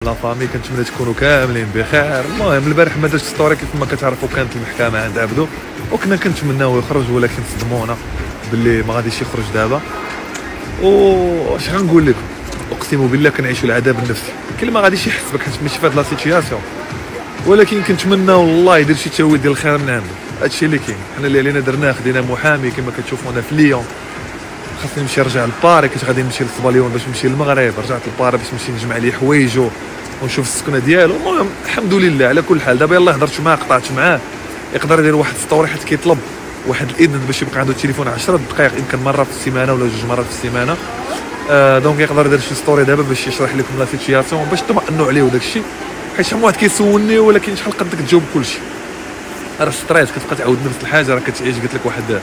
لا فامي، كنتمنى تكونوا كاملين بخير. المهم البارح ما درتش ستوري كيف ما كتعرفوا، كانت المحكمه عند عبدو وكنا كنتمناو يخرج، ولكن صدمونا باللي ما غاديش يخرج دابا. واش غنقول لكم، اقسم بالله كنعيشوا العذاب النفسي، كل ما غاديش يحس بك حيت ماشي في هاد لا سيتياسيون، ولكن كنتمنى والله يدير شي تاويل ديال الخير من عنده. هادشي اللي كاين، حنا اللي علينا درناه، خدينا محامي كما كتشوفونا في ليون. خاصني نمشي نرجع لباري، كنت غادي نمشي للصباليون باش نمشي للمغرب، رجعت لباري باش نمشي نجمع ليه حوايجو ونشوف السكنه ديالو. المهم الحمد لله على كل حال. دابا يلاه هضرت معاه، قطعت معاه، يقدر يدير واحد ستوري حيت كيطلب واحد الاذن باش يبقى عنده التليفون 10 دقائق، يمكن مره في السيمانه ولا 2 مرات في السيمانه. دونك يقدر يدير شي ستوري دابا باش يشرح لكم لا سيتياسيون باش تطمئنوا عليه وداك الشيء، حيت شحال من واحد كيسولني ولكن شحال قدك تجاوب كلشي. راه ستريس كتبقى تعاود نفس الحاجه، راه كتعيش قلت لك واحد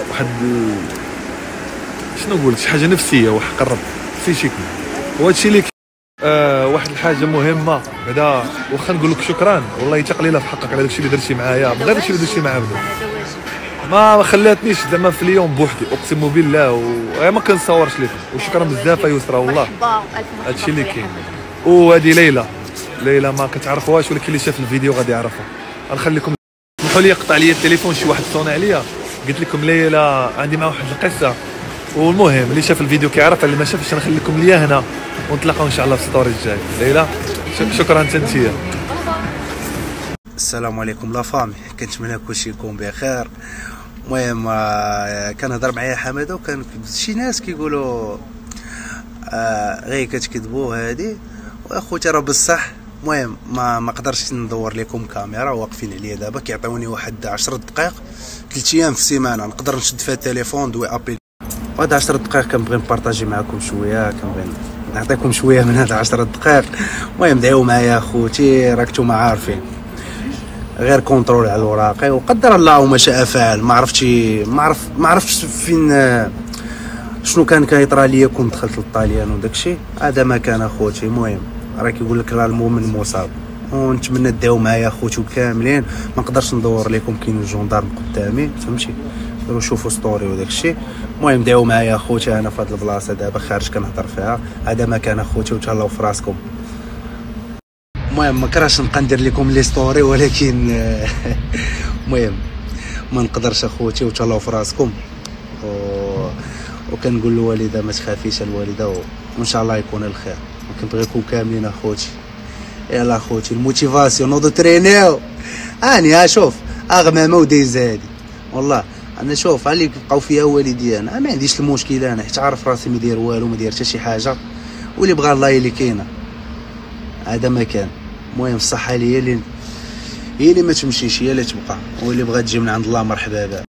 شنو نقول، شي حاجه نفسيه وحق الرب في شي كل. وهادشي اللي واحد الحاجه مهمه بعدا، واخا نقول لك شكرا والله تقليله في حقك على داكشي اللي درتي معايا، غير داكشي اللي درتي مع عبدو ما خلاتنيش زعما في اليوم بوحدي، اقسم بالله ما كنصورش لكم. وشكرا بزاف يسرا والله، هادشي اللي كاين. وهذه ليلى ما كتعرفوهاش، ولكن اللي شاف الفيديو غادي يعرفها. غنخليكم سمحوا لي قطع لي التليفون، شي واحد صون عليا. قلت لكم ليلى عندي مع واحد القصه، والمهم اللي شاف الفيديو كيعرف، اللي ما شافش نخليكم ليا هنا ونتلاقاو ان شاء الله في ستوري الجاي. ليلى شكرا انت. السلام عليكم لا فامي، كنتمنى كلشي يكون بخير. المهم كنهضر معايا حماده، وكان شي ناس كيقولوا غير كتكذبوا هادي، واخوتي راه بصح. المهم ما قدرتش ندور لكم كاميرا، واقفين عليا دابا كيعطيوني واحد 10 دقائق 3 ايام في السيمانه نقدر نشد فيها التليفون دوي ابي. وهاد 10 دقائق كنبغي نبارطاجي معكم شويه، كنبغي نعطيكم شويه من هاد 10 دقائق. المهم دعيو معايا اخوتي، راك نتوما عارفين، غير كونترول على الوراقي وقدر الله ما شاء فعل. ما عرفتش فين شنو كان كيطرى ليا كون دخلت للطاليان وداكشي، هذا ما كان اخوتي. المهم راه كيقول لك راه المؤمن مصاب، ونتمنى تدعيو معايا اخوتي كاملين. ما نقدرش ندور لكم، كاين الجندارم قدامي فهمتي، ديروا شوفوا ستوري وداكشي. المهم دعيو معايا اخوتي، انا في هاد البلاصه دابا خارج كنهضر فيها، هذا ما كان اخوتي، وتهلاو في راسكم. المهم ما كرهتش نبقى ندير لكم لي ستوري، ولكن المهم ما نقدرش اخوتي، وتهلاو في راسكم. وكنقول للوالده ما تخافيش الوالده، وان شاء الله يكون الخير. كنبغيكم كاملين اخوتي. يلا اخوتي الموتيفاسيون نوضو ترينيو. اني شوف اغمامه ودايز هادي والله. انا شوف عليك بقاو فيها والدي، انا ما عنديش المشكله، انا حيت عارف راسي ما داير والو، ما داير حتى شي حاجه، واللي بغى الله هي اللي كاينه، هذا ما كان. المهم الصحه هي اللي ما تمشيش، هي اللي تبقى، واللي بغى تجي من عند الله مرحبا بها.